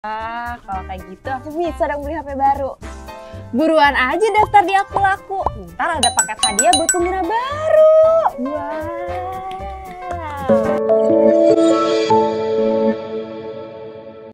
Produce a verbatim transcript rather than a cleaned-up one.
Ah, kalau kayak gitu aku bisa dong beli H P baru. Buruan aja daftar di Aku Laku. Ntar ada paket hadiah buat pengguna baru. Wah.